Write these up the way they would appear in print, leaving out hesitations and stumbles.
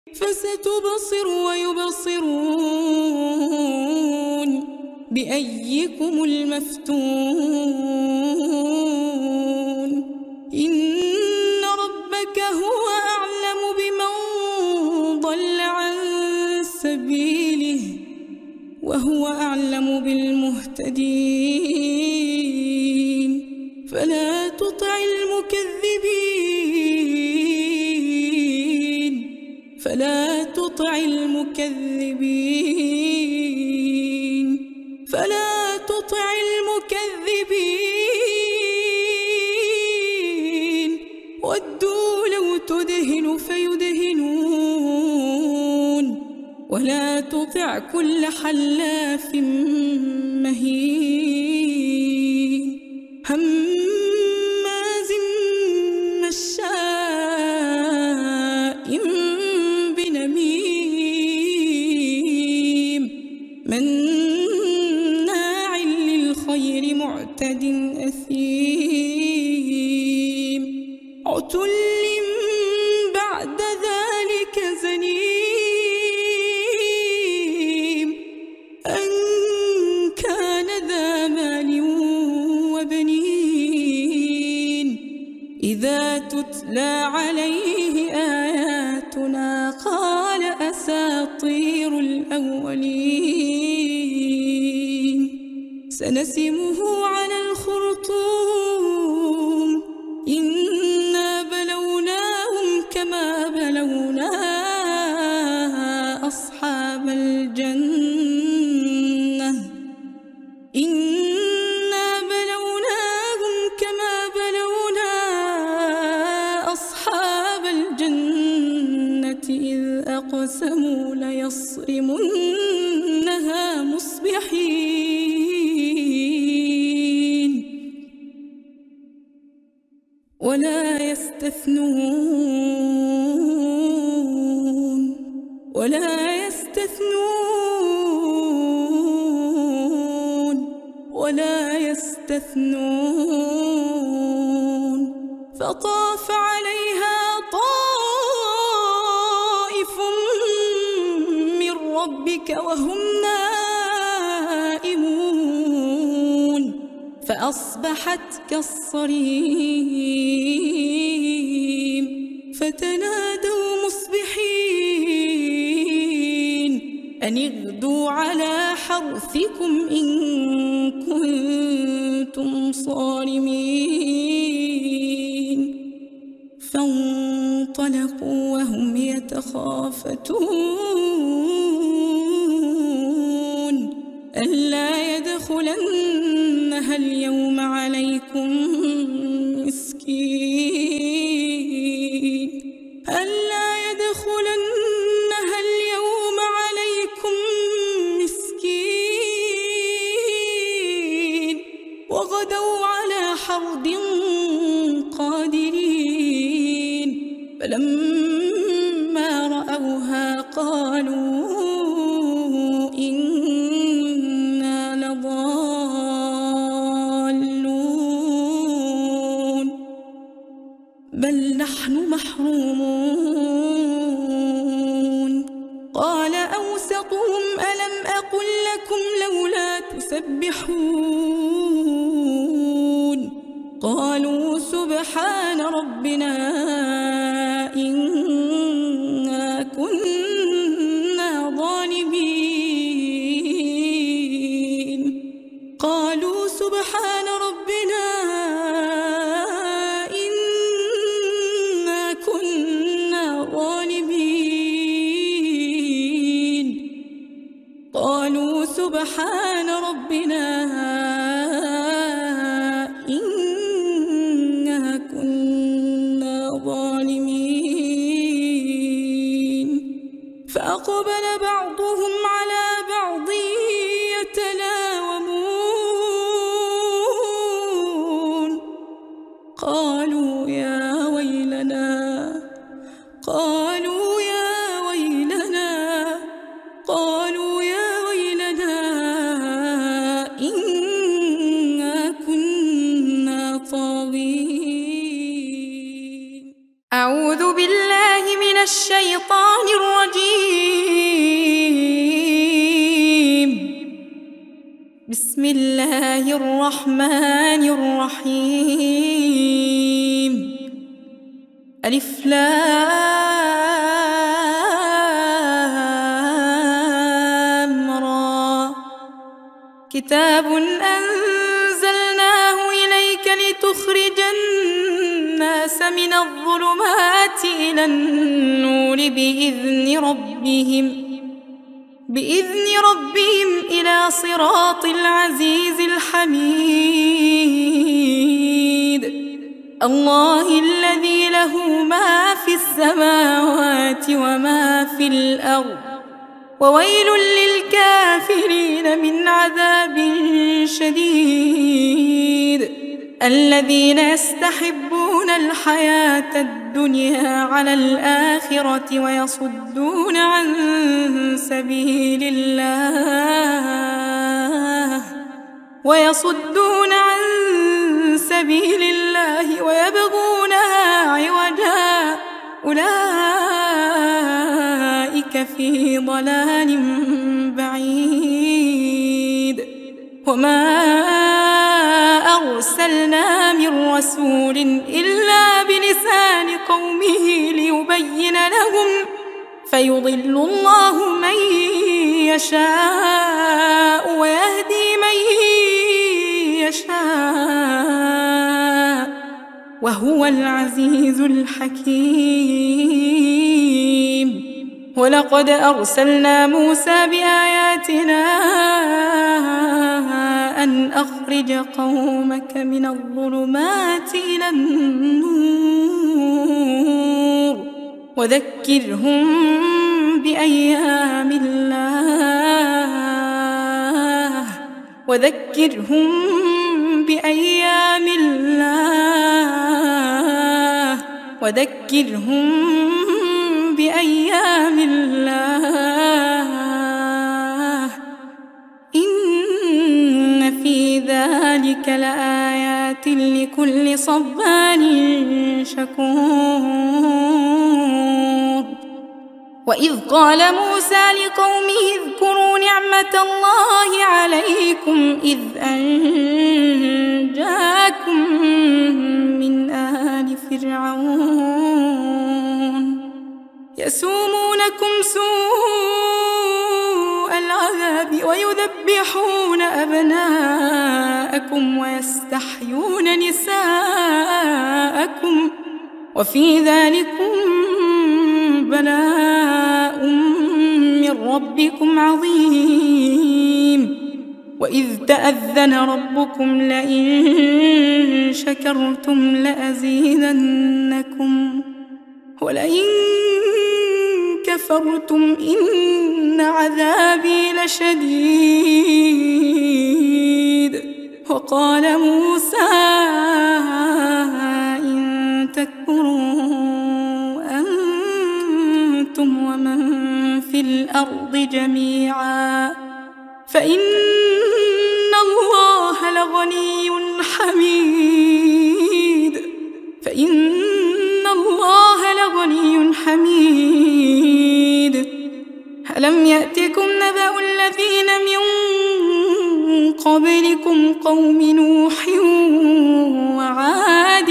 فستبصر ويبصرون بأيكم المفتون إن ربك هو أعلم بمن ضل عن سبيله وهو أعلم بالمهتدين فلا تطع المكذبين ودوا لو تدهن فيدهنون ولا تطع كل حلاف مهين هماز مشاء بنميم مناع للخير معتد أثيم عتل بعد ذلك زنيم أن كان ذا مال وبنين إذا تتلى عليه آياتنا قال أساطير الأولين سنسمه على الخرطوم إنا بلوناهم كما بلونا أصحاب الجنة إنا بلوناهم كما بلونا أصحاب الجنة إذ أقسموا ليصرمنها مصبحين ولا يستثنون فطاف عليها طائف من ربك وهم نائمون فأصبحت كالصريم فتنادوا مصبحين أن اغدوا على حرثكم إن كنتم صارمين فانطلقوا وهم يتخافتون ألا يدخلنها اليوم عليكم مسكين ألا يدخلنها اليوم عليكم مسكين وغدوا على حرد قادرين فلما رأوها قالوا إنا لضالون بل نحن محرومون قال أوسطهم ألم أقل لكم لولا تسبحون قالوا سبحان ربنا إنا كنا ظالمين قالوا سبحان ربنا إنا كنا ظالمين قالوا سبحان ربنا إنا كنا ظالمين فأقبل بعضهم على بعض يتلاومون قالوا يا ويلنا إنا كنا طاغين أعوذ بالله من الشيطان الرجيم بسم الله الرحمن الرحيم. ألف لام را. كتاب أنزلناه إليك لتخرج الناس من الظلمات إلى النور بإذن ربهم إلى صراط العزيز الحميد. الله الذي له ما في السماوات وما في الأرض، وويل للكافرين من عذاب شديد. الذين يستحبون الحياة الدنيا على الآخرة ويصدون عن سبيل الله ويبغونها عوجا، أولئك في ضلال بعيد. وما أرسلنا من رسول إلا بلسان قومه ليبين لهم، فيضل الله من يشاء ويهدي من يشاء، وهو العزيز الحكيم. ولقد أرسلنا موسى بآياتنا أن أخرج قومك من الظلمات إلى النور وذكرهم بأيام الله إن في ذلك لآيات لكل صبار شكور. وإذ قال موسى لقومه اذكروا نعمة الله عليكم إذ أنجاكم من آل فرعون يسومونكم سوء العذاب ويذبحون أبناءكم ويستحيون نساءكم، وفي ذلكم بلاء من ربكم عظيم. وإذ تأذن ربكم لئن شكرتم لأزيدنكم ولئن كفرتم إن عذابي لشديد. وقال موسى إن تكفروا أنتم ومن في الأرض جميعا فإن الله لغني حميد. ألم يأتكم نبأ الذين من قبلكم قوم نوح وعاد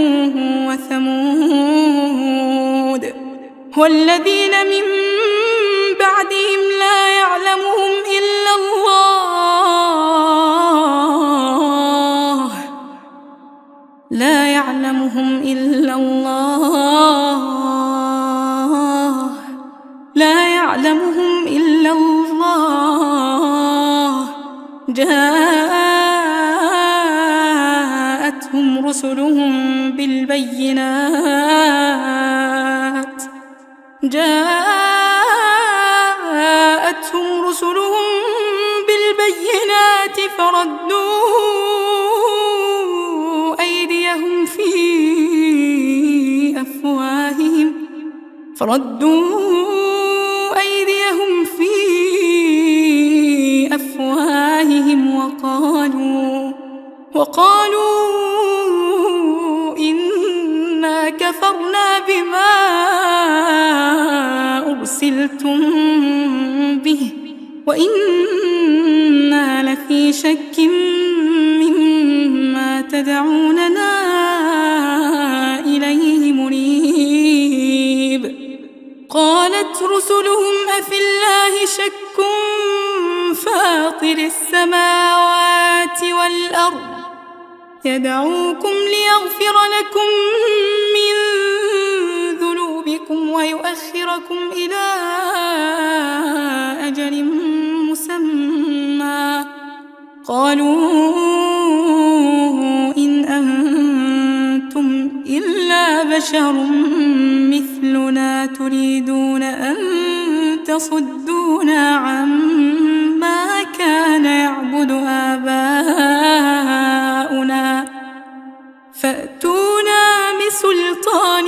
وثمود والذين من بعدهم لا يعلمهم إلا الله جاءتهم رسلهم بالبينات فردوا أيديهم في أفواههم وقالوا إنا كفرنا بما أرسلتم به وإنا لفي لفي شك مما تدعوننا إليه مريب. قالت رسلهم أفي الله شك فاطر السماوات والأرض يدعوكم ليغفر لكم من ذنوبكم ويؤخركم إلى أجل مسمى. قالوا إن أنتم إلا بشر مثلنا تريدون أن تصدونا عما كان يعبد آباؤنا فأتونا بسلطان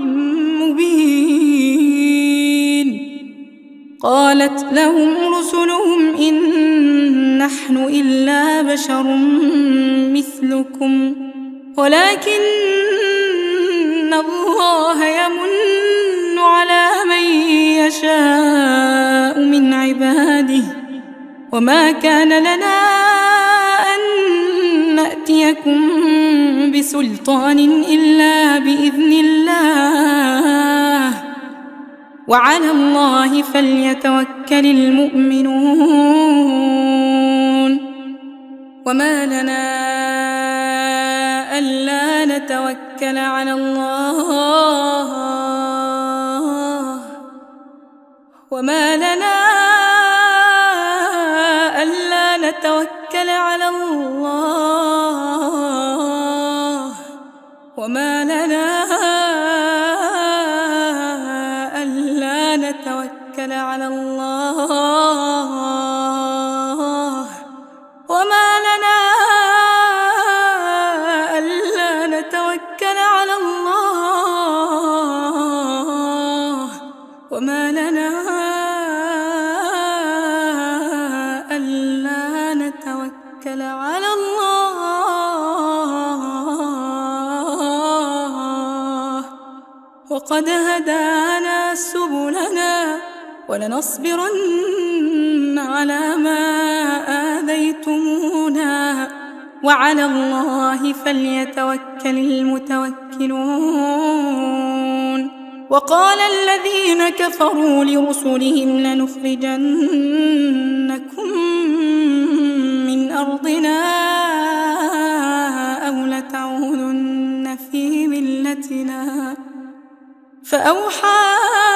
مبين. قالت لهم رسلهم إن نحن إلا بشر مثلكم ولكن الله يمن على من يشاء من عباده وما كان لنا أن نأتيكم بسلطان إلا بإذن الله وعلى الله فليتوكل المؤمنون. وما لنا ألا نتوكل على الله وما لنا ألا نتوكل على الله وما لنا ألا نتوكل على الله وما لنا ألا نتوكل على الله وما لنا ألا نتوكل على الله وقد هدانا سبلنا ولنصبرن على ما آذيتمونا وعلى الله فليتوكل المتوكلون. وقال الذين كفروا لرسلهم لنخرجنكم من أرضنا أو لتعودن في ملتنا فأوحى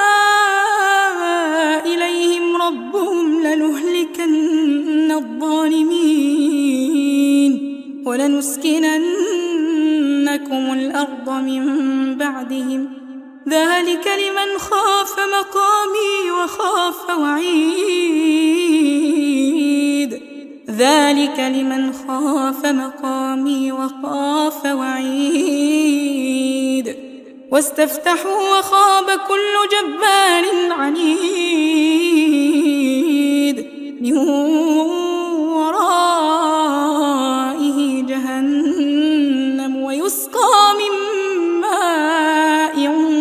إليهم ربهم لنهلكن الظالمين ولنسكننكم الأرض من بعدهم ذلك لمن خاف مقامي وخاف وعيد ذلك لمن خاف مقامي وخاف وعيد. واستفتحوا وخاب كل جبار عنيد من ورائه جهنم ويسقى من ماء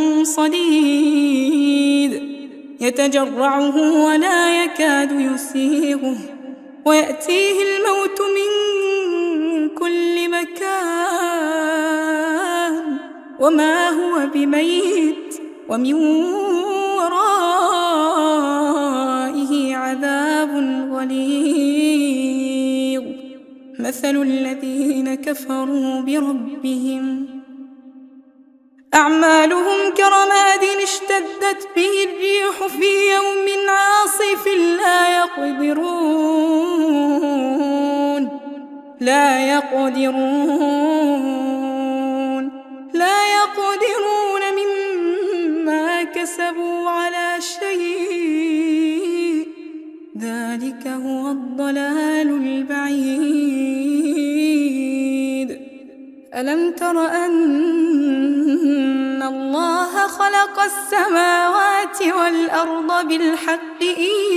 صديد يتجرعه ولا يكاد يسيغه ويأتيه الموت من كل مكان وما هو بميت ومن ورائه عذاب غليظ. مثل الذين كفروا بربهم أعمالهم كرماد اشتدت به الريح في يوم عاصف لا يقدرون مما كسبوا على شيء ذلك هو الضلال البعيد. ألم تر أن الله خلق السماوات والأرض بالحق إن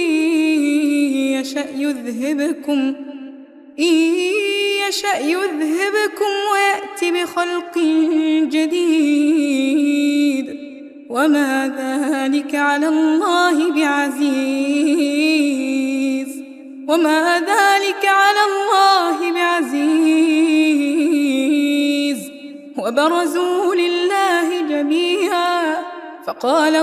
يشأ يذهبكم ويأتي بخلق جديد وما ذلك على الله بعزيز وما ذلك ذلك على الله بعزيز. وبرزوا لله جميعا فقال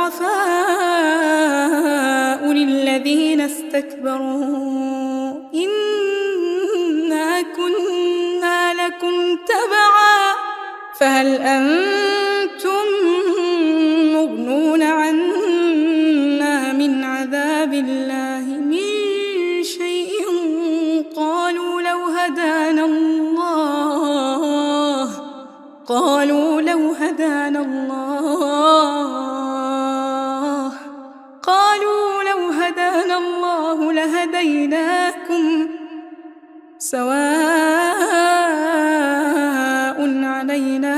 الضعفاء للذين استكبروا إنا كنا لكم تبعا فهل أنتم مغنون عنا من عذاب الله من شيء؟ قالوا لو هدانا الله لهديناكم سواء علينا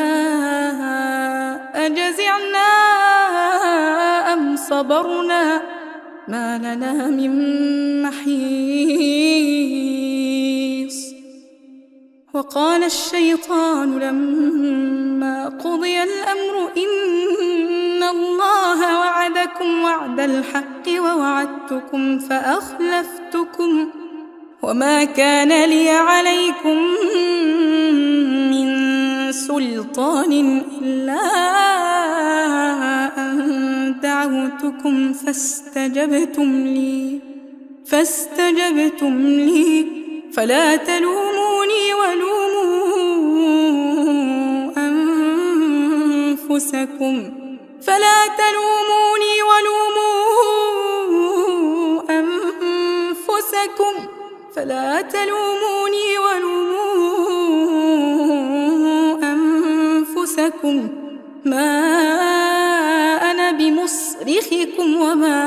أجزعنا أم صبرنا ما لنا من محيص. وقال الشيطان لما قضي الأمر إن الله وعدكم وعد الحق ووعدتكم فأخلفتكم وما كان لي عليكم من سلطان إلا أن دعوتكم فاستجبتم لي فلا تلوموني ولوموا أنفسكم ما أنا بمصرخكم وما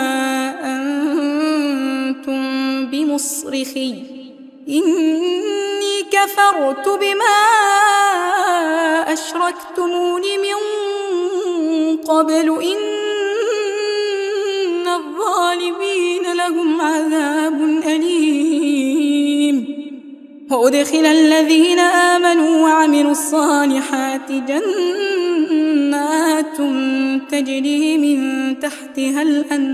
أنتم بمصرخي إني كفرت بما أشركتمون من قبل إن الظالمين لهم عذاب أليم. وأدخل الذين آمنوا وعملوا الصالحات جنات تجري من تحتها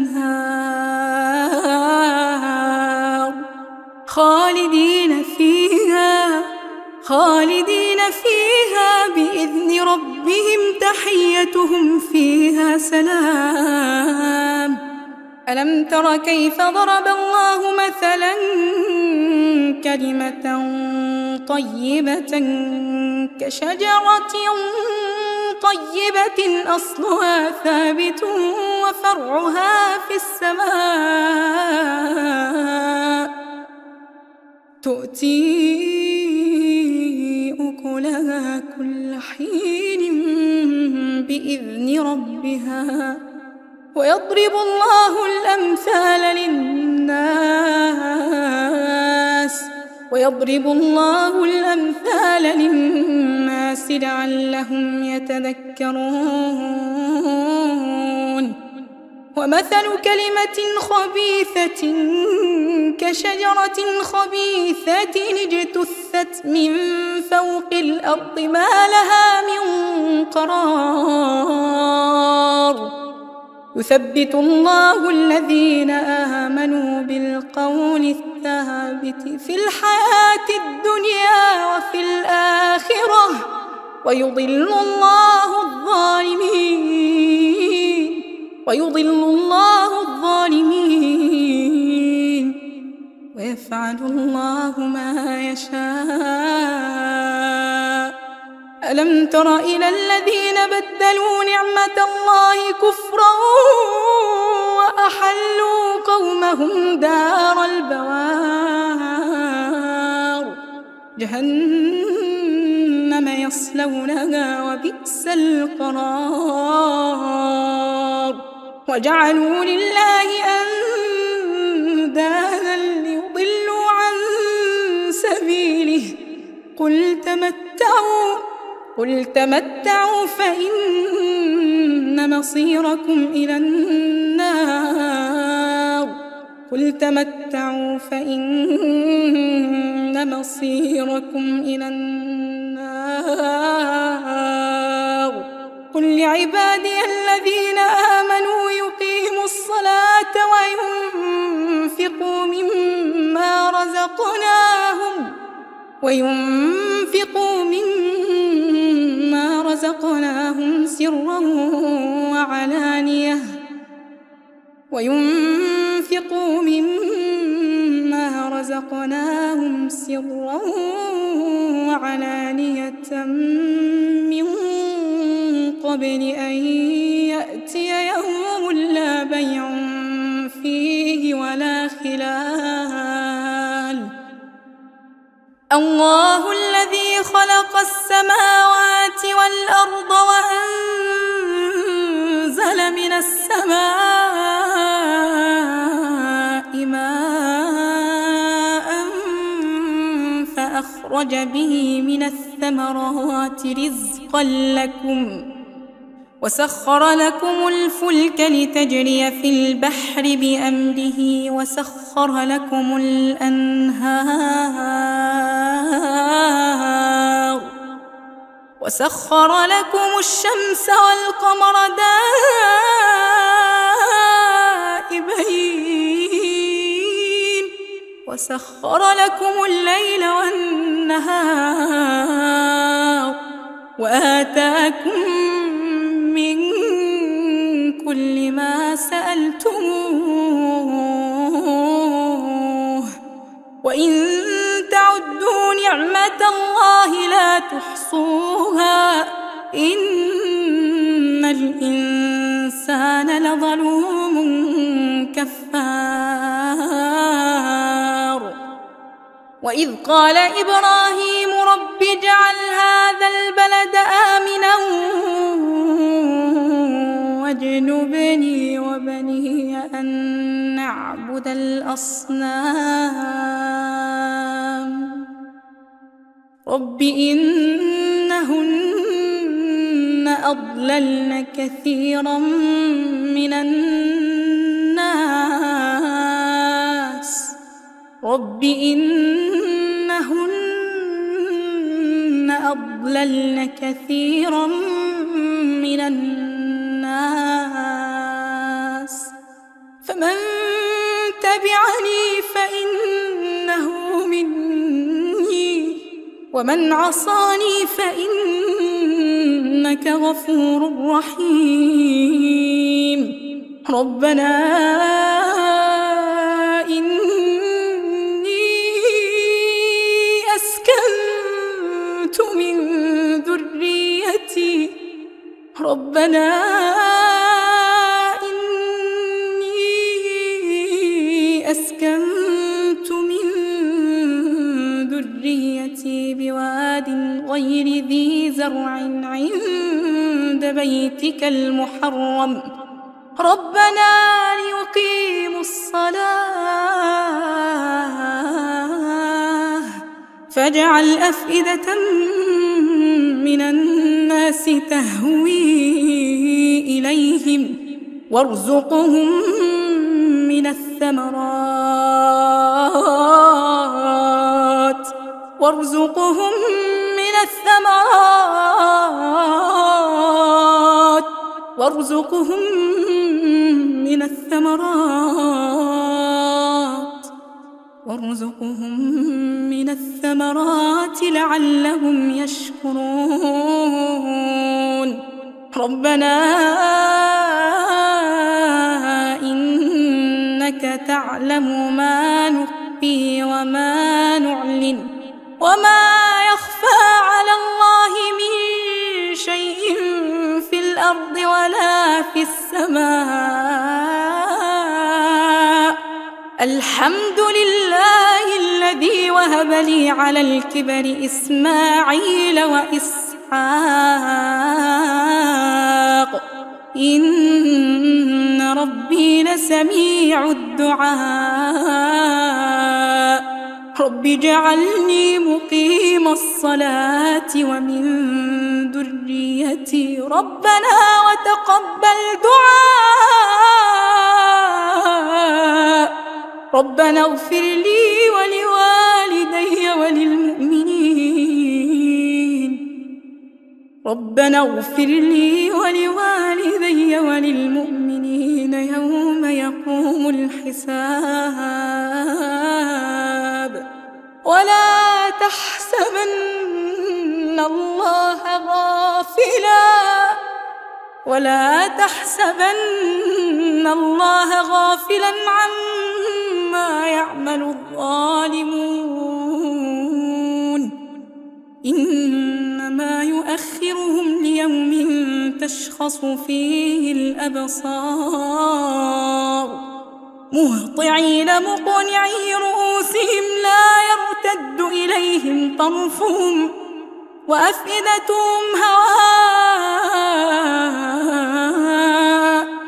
الأنهار خالدين فيها بإذن ربهم تحيتهم فيها سلام. ألم تر كيف ضرب الله مثلا كلمة طيبة كشجرة طيبة أصلها ثابت وفرعها في السماء تؤتي أكلها كل حين بإذن ربها ويضرب الله الأمثال للناس لعلهم يتذكرون. ومثل كلمة خبيثة كشجرة خبيثة اجتثت من فوق الأرض ما لها من قرار يثبت الله الذين آمنوا بالقول الثابت في الحياة الدنيا وفي الآخرة ويضل الله الظالمين ويفعل الله ما يشاء. ألم تر إلى الذين بدلوا نعمة الله كفرا وأحلوا قومهم دار البوار جهنم يصلونها وبئس القرار. وجعلوا لله أندادا ليضلوا عن سبيله قل تمتعوا فإن مصيركم إلى النار. قل لعبادي الذين آمنوا يقيموا الصلاة وينفقوا مما رزقناهم وينفقوا مما رزقناهم سرا وعلانية من قبل أن يأتي يوم لا بيع فيه ولا خلال. الله الذي خلق السماوات والأرض وأنزل من السماء ماء فأخرج به من الثمرات رزقا لكم وسخر لكم الفلك لتجري في البحر بأمره وسخر لكم الأنهار وسخر لكم الشمس والقمر دائبين وسخر لكم الليل والنهار وآتاكم من كل ما سألتموه وإن تعدوا نعمة الله لا تحصوها إن الإنسان لظلوم كفار. وإذ قال إبراهيم رب اجعل هذا البلد آمنا واجنبني وبني أن نعبد الأصنام رب إنهن أضللن كثيرا من الناس فمن تبعني فإنه مني ومن عصاني فإنك غفور رحيم. ربنا إني أسكنت من ذريتي بواد غير ذي زرع عند بيتك المحرم ربنا ليقيموا الصلاة فاجعل أفئدة من الناس تهوي إليهم وارزقهم من الثمرات لعلهم يشكرون. ربنا إنك تعلم ما نخفي وما نعلن وما يخفى على الله من شيء في الأرض ولا في السماء. الحمد لله الذي وهب لي على الكبر إسماعيل وإسحاق إن ربي لسميع الدعاء. رب اجعلني مقيم الصلاة ومن ذريتي ربنا وتقبل دعاء. ربنا اغفر لي ولوالدي وللمؤمنين يوم يقوم الحساب. ولا تحسبن الله غافلا عما يعمل الظالمون، إنما يؤخرهم ليوم تشخص فيه الأبصار مهطعين مقنعي رؤوسهم لا يرتد إليهم طرفهم وأفئدتهم هواء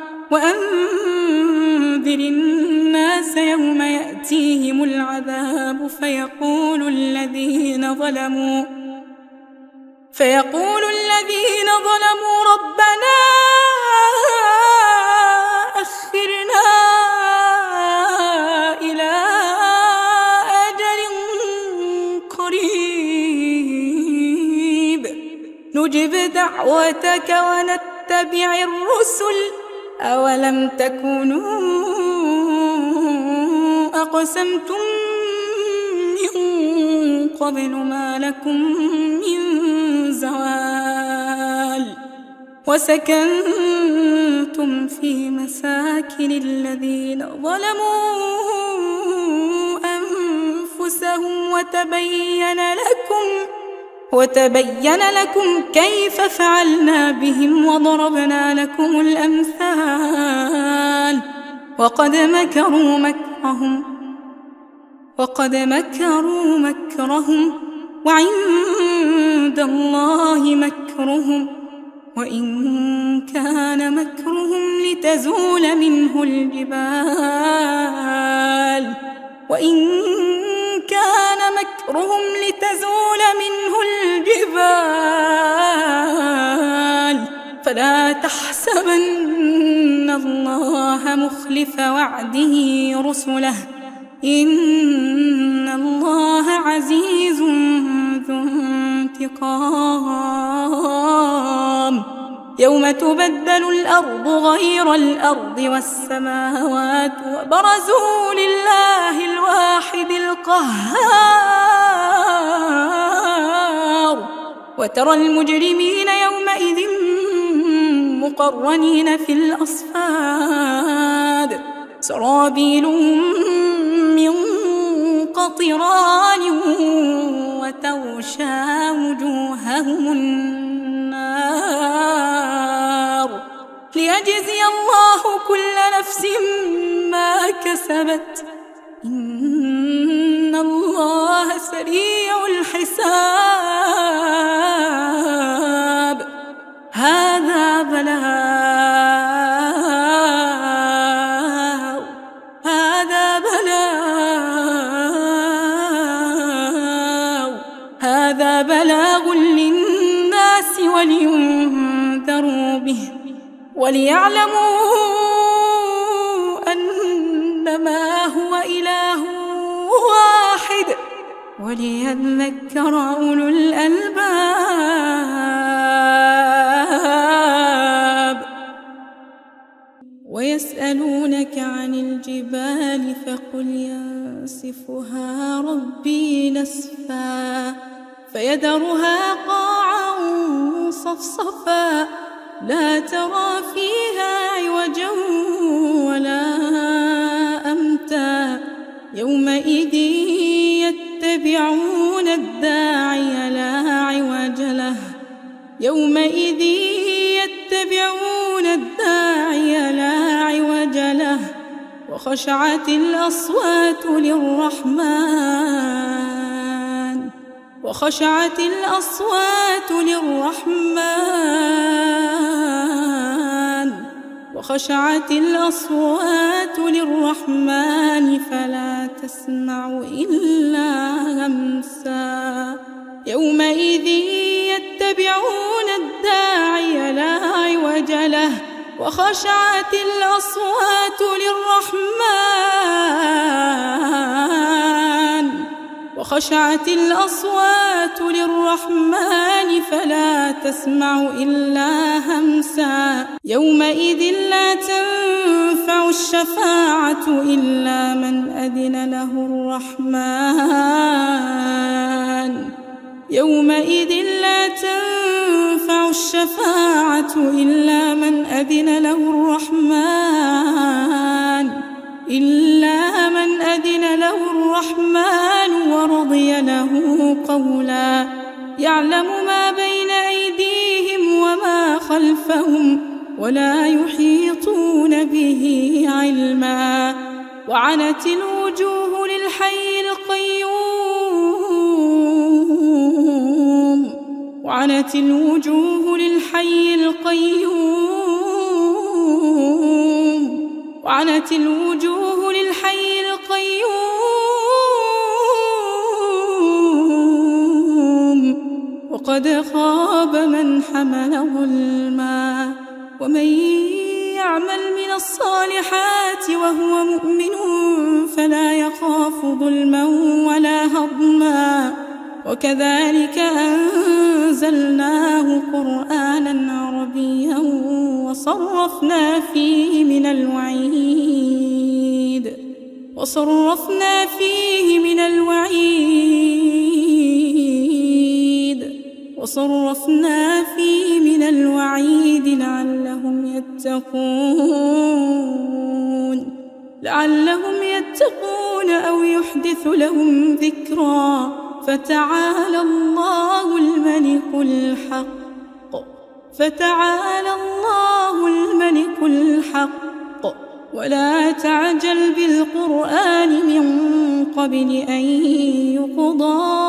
وأنذر الناس يوم يأتيهم العذاب فيقول الذين ظلموا ربنا أخرنا إلى أجل قريب نجب دعوتك ونتبع الرسل أولم تكونوا أقسمتم من قبل ما لكم من زوال وسكنتم في مساكن الذين ظلموا أنفسهم وتبين لكم كيف فعلنا بهم وضربنا لكم الأمثال وقد مكروا مكرهم وعند الله مكرهم وإن كان مكرهم لتزول منه الجبال فلا تحسبن الله مخلف وعده رسله إن الله عزيز ذو انتقام يوم تبدل الأرض غير الأرض والسماوات وبرزوا لله الواحد القهار وترى المجرمين يومئذ مقرنين في الأصفاد سرابيلهم من قطران وتغشى وجوههم النار ليجزي الله كل نفس ما كسبت إن الله سريع الحساب هذا بلاغ للناس ولينذروا به وليعلموا أنما هو إله واحد وليذكر أولو الألباب ويسألونك عن الجبال فقل ينسفها ربي نسفا فيذرها قاعا صفصفا لا ترى فيها عوجا ولا أمتا يومئذ يتبعون الداعي لا عوج له وخشعت الأصوات للرحمن فلا تسمع إلا همسا يومئذ يتبعون الداعي لا عوج له وخشعت الأصوات وخشعت الأصوات للرحمن فلا تسمع إلا همسا يومئذ لا تنفع الشفاعة إلا من أذن له الرحمن يومئذ لا تنفع الشفاعة إلا من أذن له الرحمن ورضي له قولا يعلم ما بين أيديهم وما خلفهم ولا يحيطون به علما وعنت الوجوه للحي القيوم وقد خاب من حمل ظلما ومن يعمل من الصالحات وهو مؤمن فلا يخاف ظلما ولا هضما وكذلك أنزلناه قرآنا عربيا وصرفنا فيه من الوعيد لعلهم يتقون أو يحدث لهم ذكرا فتعالى الله الملك الحق ولا تعجل بالقرآن من قبل أن يقضى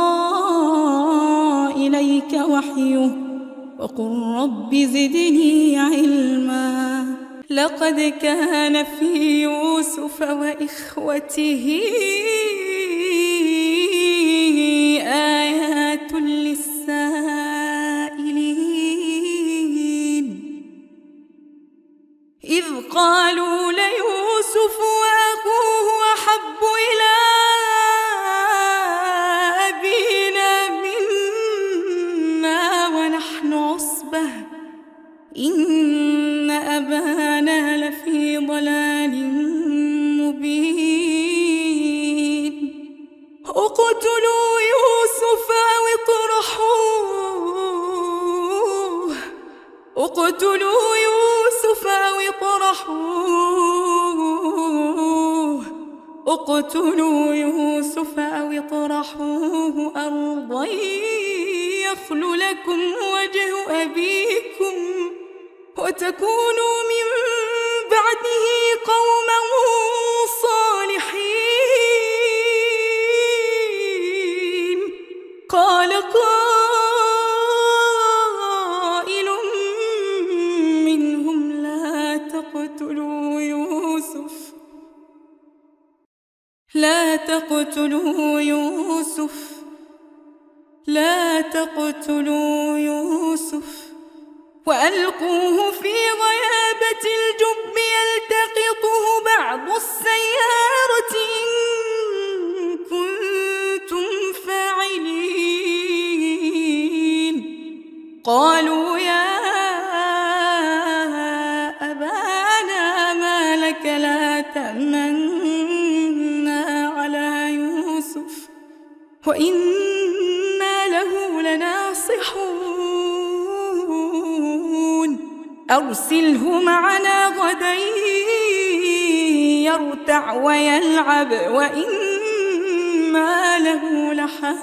إليك وحيه وقل رب زدني علما لقد كان في يوسف وإخوته آيات للسائلين إذ قالوا ليوسف وأخوه أحب إلى أبينا منا ونحن عصبة إن أبانا لفي ضلال مبين اقتلوا يوسف أو اطرحوه أرضا يخل لكم وجه أبيكم وتكونوا من بعده قوما صالحين قال قائل منهم لا تقتلوا يوسف وألقوه في غيابة الجب يلتقطه بعض السيارة إن كنتم فاعلين قالوا يا أبانا ما لك لا تأمنا على يوسف وإنا له لناصحون أرسله معنا غدا يرتع ويلعب وإنا له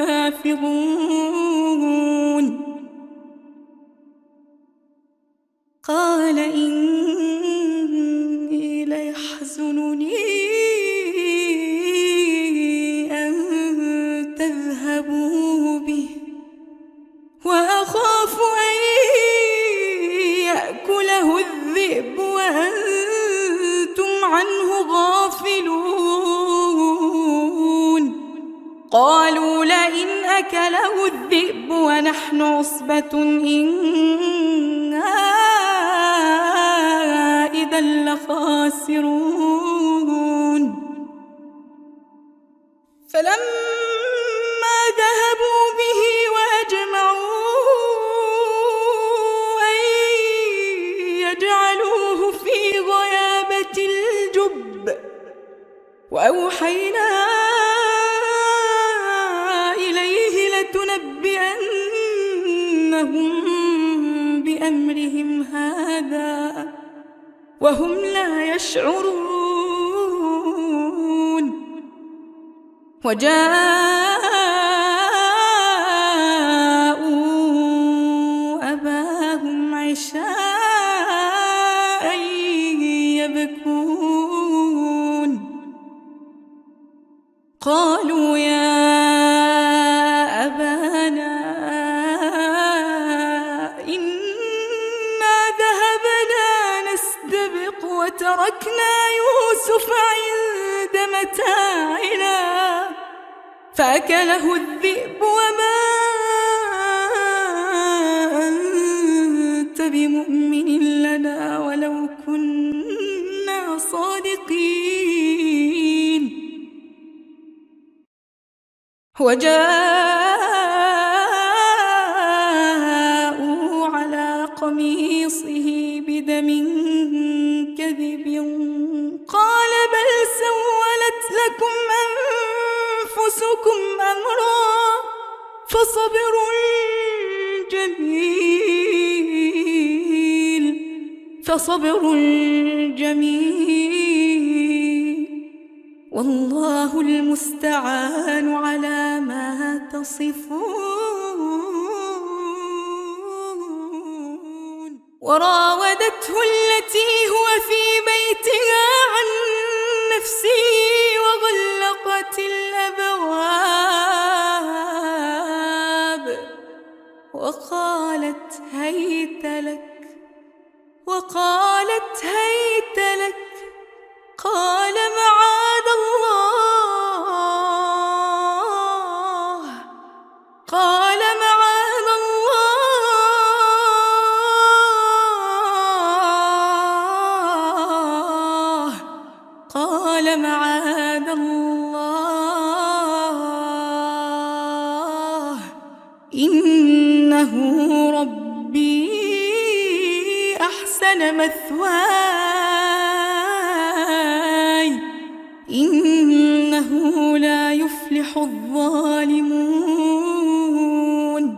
لحافظون قال إني ليحزنني أن تذهبوا به وأخاف أن يأكله الذئب وأنتم عنه غافلون قالوا لئن أكله الذئب ونحن عصبة إنا إذا لخاسرون فلما وأوحينا إليه لتنبئنهم بأمرهم هذا وهم لا يشعرون. وجاءوا أباهم عشاء يبكون. قالوا يا أبانا إنا ذهبنا نستبق وتركنا يوسف عند متاعنا فأكله الذئب وما أنت بمؤمن لنا ولو كنا صادقين. وجاءوا على قميصه بدم كذب قال بل سولت لكم أنفسكم أمرا فصبر جميل والله المستعان على ما تصفون. وراودته التي هو في بيتها عن نفسه وغلقت الأبواب وقالت هيت لك قال معاذ الله إنه ربي أحسن مثواي إنه لا يفلح الظالمون.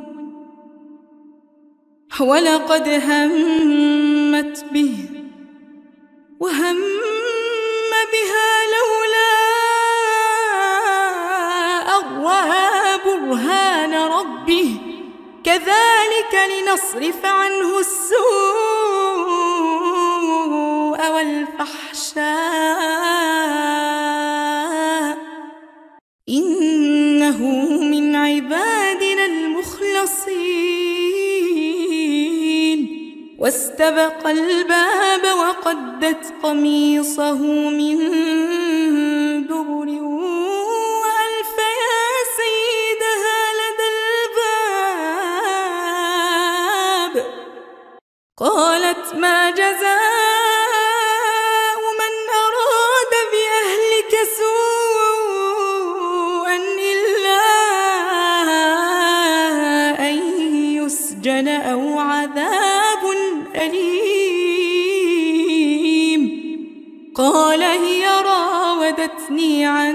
ولقد همت به وهم بها لولا أن رأى برهان ربه كذلك لنصرف عنه السوء والفحشاء إنه من عبادنا المخلصين. واستبق الباب وقدت قميصه من دبر وألف يا سيدها لدى الباب قالت ما جزاء من أراد بأهلك سوءا إلا أن يسجن أو عذاب أليم. قال هي راودتني عن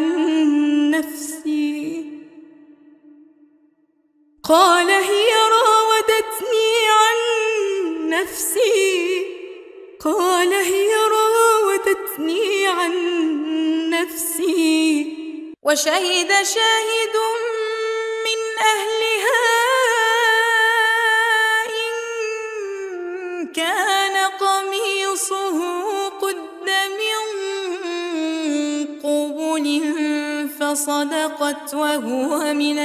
نفسي وشهد شاهد من أهلها إن كان قميصه قد من قبل فصدقت وهو من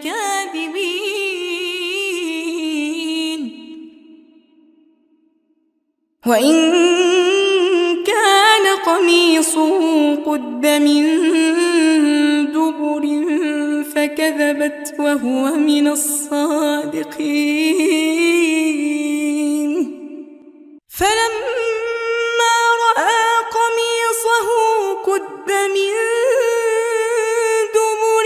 الكاذبين. وإن كان قميصه قد من دبر فكذبت وهو من الصادقين. فلما رأى قميصه قد من دبر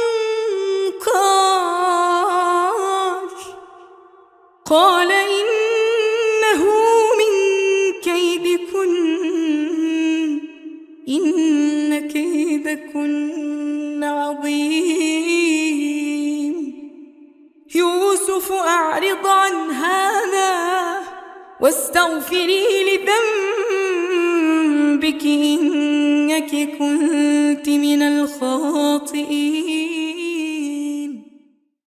قال إنه من كيدكن إن كيد كيدكن عظيم. يوسف أعرض عن هذا واستغفري لذنبك إنك كنت من الخاطئين.